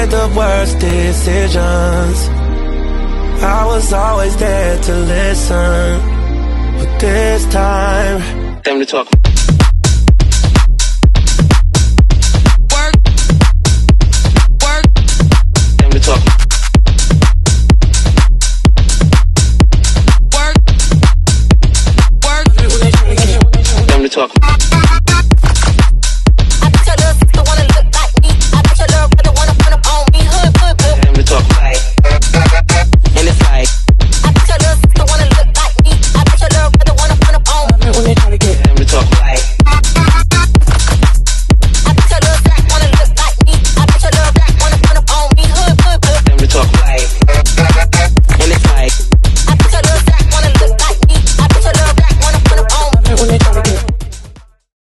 made the worst decisions. I was always there to listen, but this time, time to talk.